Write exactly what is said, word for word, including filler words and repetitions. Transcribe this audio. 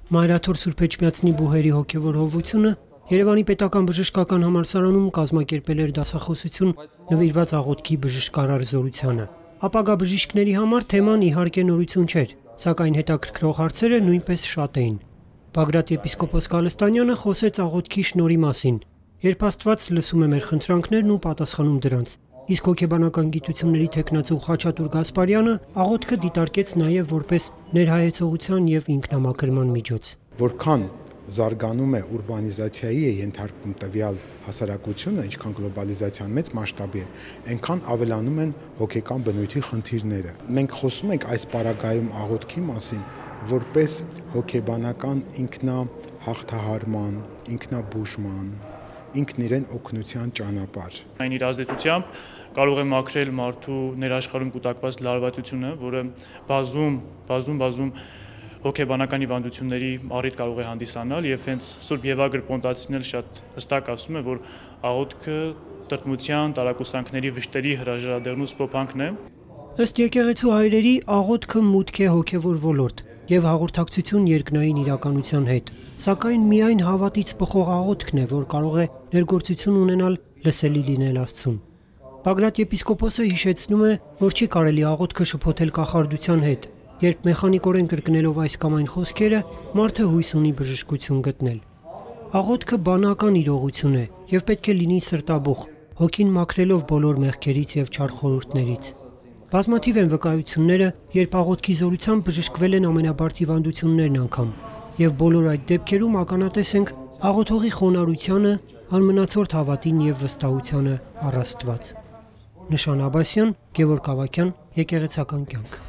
Մայրաթոր Սուրբ Էջմիածնի բուհերի հոգևոր հովությունը Երևանի պետական բժշկական համալսարանում կազմակերպել էր դասախոսություն նվիրված աղոթքի բժշկարար զորությանը։ Ապագա բժիշկների համար թեման իհարկե նորություն չէր, սակայն հետաքրքրող հարցերը նույնպես շատ էին։ Բագրատ եպիսկոպոս Գալստանյանը խոսեց աղոթքի շնորհի մասին, երբ Աստված լսում է մեր խնդրանքներն ու պատասխանում դրանց։ Իսկ հոգեբանական գիտությունների թեկնածու Խաչատուր Գասպարյանը աղոթքը դիտարկեց նաև որպես ներհայեցողության եւ ինքնամաքրման միջոց։ Որքան զարգանում է ուրբանիզացիայի է ենթարկվում տվյալ հասարակությունը, ինչքան գլոբալիզացիան մեծ մասշտաբի է, այնքան ավելանում են հոգեկան բնույթի խնդիրները։ Մենք խոսում ենք այս պարագայում աղոթքի մասին, որպես հոգեբանական ինքնահաղթահարման, ինքնաբուժման, ինքն իրեն օգնության ճանապարհ։ Այն իր ազդեցությամբ կարող է մաքրել մարդու ներաշխարհում կուտակված լարվածությունը, որը բազում, բազում, բազում հոգեբանական հիվանդությունների առիթ կարող է հանդիսանալ, եւ հենց Սուրբ Եվագր Պոնտացին էլ շատ հստակ ասում է, որ աղոթքը տրտմության, տարակուսանքների, վշտերի հրաժարադեղնու սփոփանքն է։ Ըստ եկեղեցու հայրերի աղոթքը մուտք է հոգևոր ոլորտ եւ հաղորդակցություն երկնային իրականության հետ, սակայն միայն հավատից բխող աղոթքն է, որ կարող է ներգործություն ունենալ լսելի լինել Աստծուն։ Բագրատ եպիսկոպոսը հիշեցնում է, որ չի կարելի աղոթքը շփոթել կախարդության հետ, երբ մեխանիկորեն կրկնելով այս կամ այն խոսքերը մարդը հույս ունի բժշկություն գտնել։ Աղոթքը բանական իրողություն է եւ պետք է լինի սրտաբուխ, հոգին մաքրելով բոլոր մեղքերից եւ չար խորհուրդներից։ Բազմաթիվ են վկայությունները, երբ աղոթքի զորությամբ բժշկվել են ամենաբարդ հիվանդություններն անգամ, եւ բոլոր այդ դեպքերում ականատես ենք աղոթողի խոնարհությանը, անմնացորդ հավատին եւ վստահությանը առ Աստված։ Նշան Աբասյան, Գևորգ Ավագյան, Եկեղեցական կյանք։